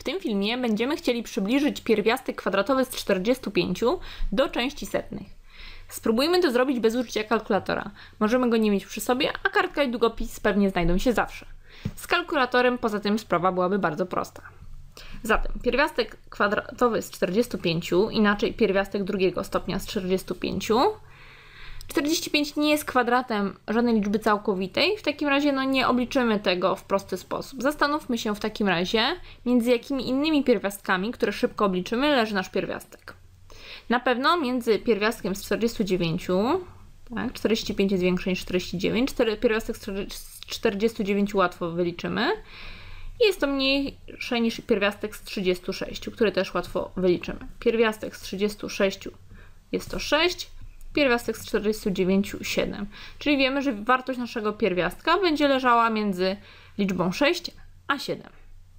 tym filmie będziemy chcieli przybliżyć pierwiastek kwadratowy z 45 do części setnych. Spróbujmy to zrobić bez użycia kalkulatora. Możemy go nie mieć przy sobie, a kartka i długopis pewnie znajdą się zawsze. Z kalkulatorem poza tym sprawa byłaby bardzo prosta. Zatem pierwiastek kwadratowy z 45, inaczej pierwiastek drugiego stopnia z 45. 45 nie jest kwadratem żadnej liczby całkowitej, w takim razie nie obliczymy tego w prosty sposób. Zastanówmy się w takim razie, między jakimi innymi pierwiastkami, które szybko obliczymy, leży nasz pierwiastek. Na pewno między pierwiastkiem z 49, tak, 45 jest większy niż 49, pierwiastek z 49 łatwo wyliczymy. I jest to mniejsze niż pierwiastek z 36, który też łatwo wyliczymy. Pierwiastek z 36 jest to 6, pierwiastek z 49 7. Czyli wiemy, że wartość naszego pierwiastka będzie leżała między liczbą 6 a 7.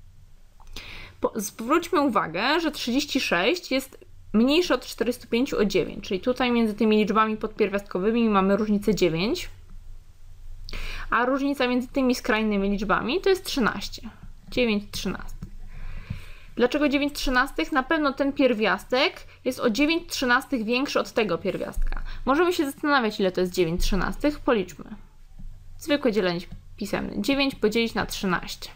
Zwróćmy uwagę, że 36 jest mniejsze od 45 o 9, czyli tutaj między tymi liczbami podpierwiastkowymi mamy różnicę 9, a różnica między tymi skrajnymi liczbami to jest 13. 9/13. Dlaczego 9/13? Na pewno ten pierwiastek jest o 9/13 większy od tego pierwiastka. Możemy się zastanawiać, ile to jest 9/13. Policzmy. Zwykłe dzielenie pisemne. 9 podzielić na 13.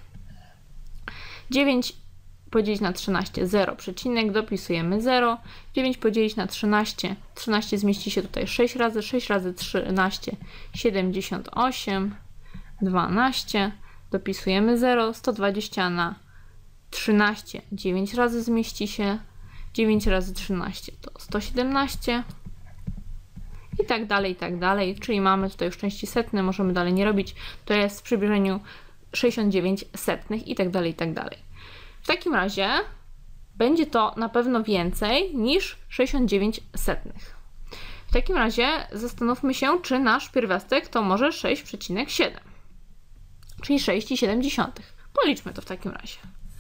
9 podzielić na 13, 0 przecinek, dopisujemy 0. 9 podzielić na 13, 13 zmieści się tutaj 6 razy, 6 razy 13, 78, 12, dopisujemy 0, 120 na 13, 9 razy zmieści się, 9 razy 13 to 117 i tak dalej, czyli mamy tutaj już części setne, możemy dalej nie robić, to jest w przybliżeniu 69 setnych i tak dalej, i tak dalej. W takim razie będzie to na pewno więcej niż 69 setnych. W takim razie zastanówmy się, czy nasz pierwiastek to może 6,7, czyli 6,7. Policzmy to w takim razie.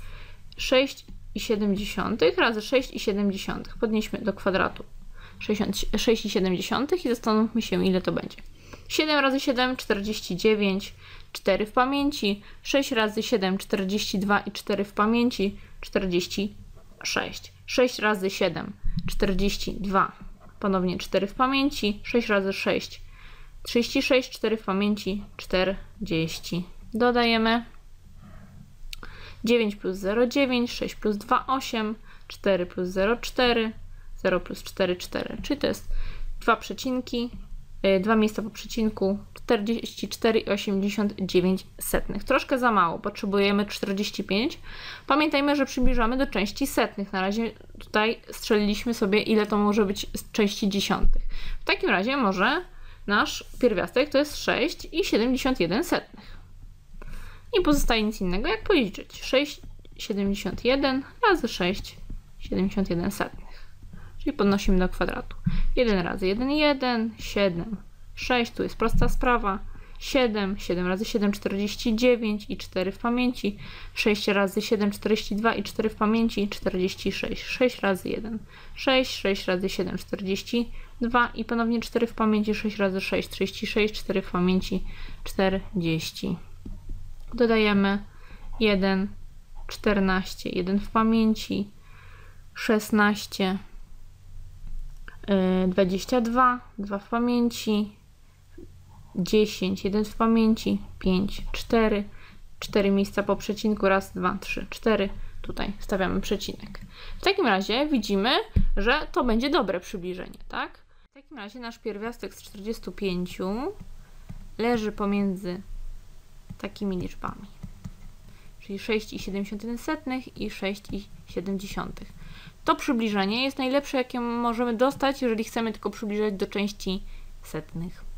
6,7 razy 6,7. Podnieśmy do kwadratu 6,7 i zastanówmy się, ile to będzie. 7 razy 7, 49, 4 w pamięci, 6 razy 7, 42 i 4 w pamięci, 46. 6 razy 7, 42, ponownie 4 w pamięci, 6 razy 6, 36, 4 w pamięci, 40. Dodajemy 9 plus 0, 9, 6 plus 2, 8, 4 plus 0, 4, 0 plus 4, 4, czyli to jest 2 miejsca po przecinku, 44,89. Troszkę za mało, potrzebujemy 45. Pamiętajmy, że przybliżamy do części setnych. Na razie tutaj strzeliliśmy sobie, ile to może być z części dziesiątych. W takim razie może nasz pierwiastek to jest 6,71. Nie pozostaje nic innego, jak policzyć. 6,71 razy 6,71. Czyli podnosimy do kwadratu. 1 razy 1, 1, 7, 6, tu jest prosta sprawa. 7, 7 razy 7, 49 i 4 w pamięci. 6 razy 7, 42 i 4 w pamięci, 46. 6 razy 1, 6, 6 razy 7, 42 i ponownie 4 w pamięci. 6 razy 6, 36, 4 w pamięci, 40. Dodajemy 1, 14, 1 w pamięci, 16, 22, 2 w pamięci, 10, 1 w pamięci, 5, 4, 4 miejsca po przecinku, raz, 2, 3, 4, tutaj stawiamy przecinek. W takim razie widzimy, że to będzie dobre przybliżenie, tak? W takim razie nasz pierwiastek z 45 leży pomiędzy takimi liczbami, czyli 6,71 i 6,7. To przybliżenie jest najlepsze, jakie możemy dostać, jeżeli chcemy tylko przybliżać do części setnych.